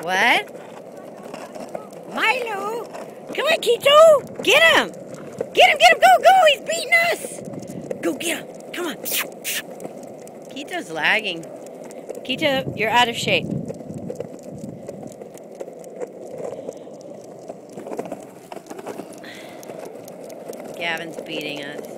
What? Milo! Come on, Kito! Get him! Get him, get him! Go, go! He's beating us! Go get him! Come on! Kito's lagging. Kito, you're out of shape. Gavin's beating us.